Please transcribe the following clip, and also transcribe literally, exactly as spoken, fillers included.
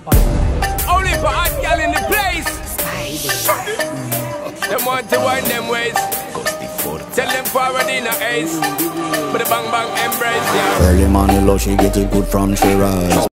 Only for hot girl in the place. Them want to wind them ways. Tell them forward in a ace. But the bang bang embrace, yeah. Early morning love, she get it good from she rise.